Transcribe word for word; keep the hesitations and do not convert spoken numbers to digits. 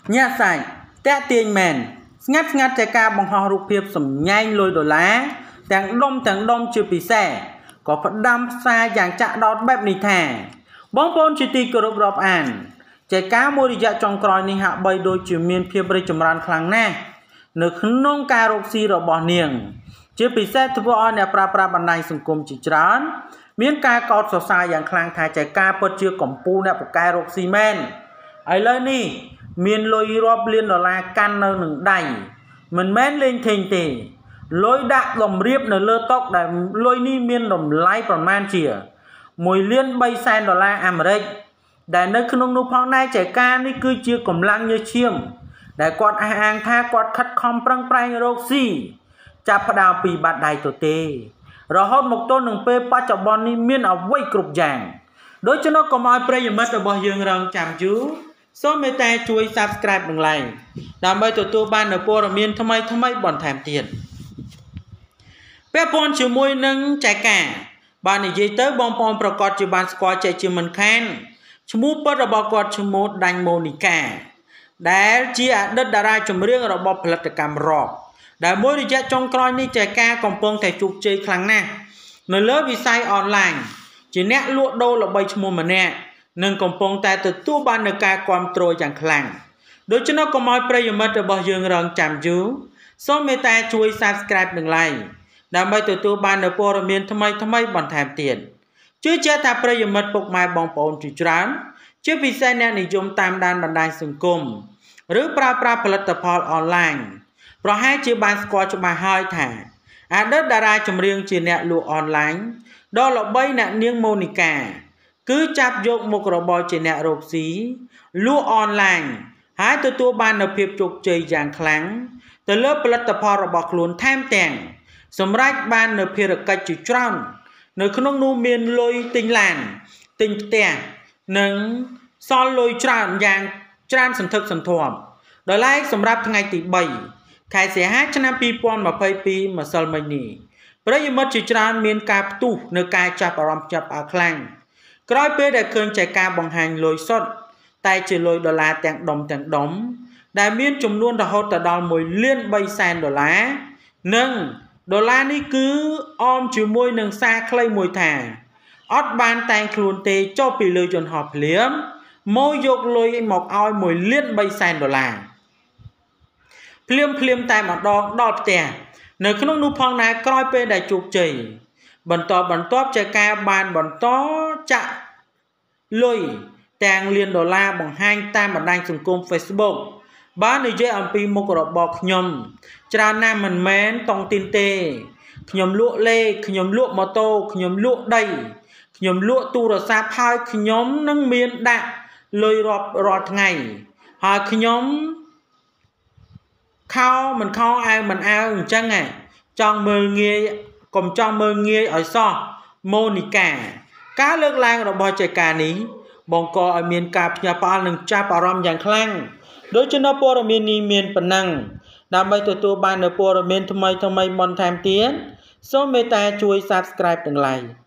Nhà sạch, tệ tiền mền, ngắt ngắt chạy ca bằng họ rụp hiệp sầm nhanh lôi đổ lá, tàng đông tàng đông chưa bị xe, có phát đâm xa dạng chạ đọt bẹp nì thả. Bóng bôn chỉ tì cơ rụp rộp ảnh, chạy cá mô đi dạ trong còi ní hạ bay đôi chiều miên phía bầy chùm răn khlang nè, nước nông ca rộp xì rộp bỏ niềng. Chưa bị xe thú bó nè pra pra bàn đành xung cung chỉ trán, miên ca cọt sổ xa dạng khlang thả chạy ca bớt chưa cổng pu nè bộ ca rộp xì men. Ấy lên nì, miền lôi rộp liên đó là căn nơi nâng đầy mình mến lên thình tì lôi đạc đồng riếp nơi lơ tóc để lôi ni miền đồng lái bằng man chìa mùi liên bay sen đó là Amerik để nơi khung nụ phong này trẻ ca ní cứ chưa cầm lăng như chiêm để quạt hàng tha quạt khắt khom prang prang rô xì chạp đào bì bạt đầy tổ tê rồi hốt một tôn nâng phê ba chọc bọn ní miền ở vây cục giảng đối cho nó có mọi prey dùm mất ở bỏ dương răng chạm chú số mê ta chui subscribe đừng lại đảm bảo tụi tôi ban ở bộ miền thâm mấy thâm mấy bọn thèm tiền bé bọn chịu môi nâng chạy cả bạn này dây tới bom bomប្រកបជាបានស្គាល់chạyជាមិនខានឈ្មោះពិតរបស់គាត់ឈ្មោះដាញ់ម៉ូនីកាដែលជាអតីតតារាចម្រៀងរបស់ផលិតកម្មរ៉កដែលមួយរយៈចុងក្រោយនេះចែកការកំពុងតែជោគជ័យខ្លាំងណាស់នៅលើវិស័យអនឡាញជាអ្នកលក់ដូរល្បីឈ្មោះម្នាក់នឹងកំពុងតែទទួលបាននូវការគាំទ្រយ៉ាងខ្លាំងដូច្នេះកុំឲ្យប្រិយមិត្តរបស់យើងរងចាំយូរសូមមេត្តាជួយ Subscribe និង Like ដើម្បីទទួលបាននូវព័ត៌មានថ្មីថ្មីបន្ថែមទៀតជឿជាក់ថាប្រិយមិត្តពុកម៉ែបងប្អូនជាច្រើនជាពិសេសអ្នកនិយមតាមដានបណ្ដាញសង្គមឬប្រើប្រាស់ផលិតផលអនឡាញប្រហែលជាបានស្គាល់ច្បាស់ហើយថាអតីតតារាចម្រៀងជាអ្នកលក់អនឡាញដ៏ល្បីអ្នកនាងម៉ូនីកាគឺចាប់យកមុខរបរជាអ្នករកស៊ីលក់អនឡាញហើយទទួលបាននូវភាពជោគជ័យយ៉ាងខ្លាំងទៅលើផលិតផលរបស់ខ្លួនថែមទាំងសម្រេចបាននូវភារកិច្ចជាច្រើននៅក្នុងនោះមានលុយទិញឡានទិញផ្ទះនិងសល់លុយច្រើនយ៉ាងច្រើនសន្ធឹកសន្ធាប់ដោយឡែកសម្រាប់ថ្ងៃទីបីខែសីហាឆ្នាំពីរពាន់ម្ភៃពីរម្សិលមិញនេះប្រិយមិត្តជាច្រើនមានការផ្ទុះនៅការចាប់អារម្មណ៍ចាប់អាខ្លាំងក្រោយពេលដែលឃើញចែកការបង្ហាញលុយសុទ្ធតែជាលុយដុល្លារទាំងដុំទាំងដុំដែលមានចំនួនរហូតដល់មួយលានបីសែនដុល្លារនិងដុល្លារនេះគឺអមជាមួយនឹងសារខ្លីមួយថាអត់បានតែងខ្លួនទេចុះពីលើយន្តហោះភ្លាមមកយកលុយមកឲ្យមួយលានបីសែនដុល្លារភ្លាមភ្លាមតែម្ដងដល់ផ្ទះនៅក្នុងនោះផងណាក្រោយពេលដែលជោគជ័យបន្តបន្ទាប់ចែកការបានបន្តចាក់លុយទាំងលានដុល្លារបង្ហាញតាមបណ្ដាញសង្គម Facebook បាននិយាយអំពីមុខរបរខ្ញុំច្រើនណាស់មិនមែនតង់ទីនទេខ្ញុំលក់លេខខ្ញុំលក់ម៉ូតូខ្ញុំលក់ដីខ្ញុំលក់ទូរស័ព្ទហើយខ្ញុំនឹងមានដាក់លុយរាប់រាល់ថ្ងៃហើយខ្ញុំខោមិនខោអាវមិនអាវអញ្ចឹងហ៎ចង់មើលងាយកុំចង់មើលងាយឲ្យសោះម៉ូនីកាការលើកឡើងរបស់ចែកការនេះបង្កឲ្យមានការភ្ញាក់ផ្អើលនិងចាប់អារម្មណ៍យ៉ាងខ្លាំងដូច្នេះព័ត៌មាននេះមានប៉ុណ្ណឹងដើម្បីទទួលបាននូវព័ត៌មានថ្មីថ្មីបន្ថែមទៀតសូមមេត្តាជួយ Subscribe និង Like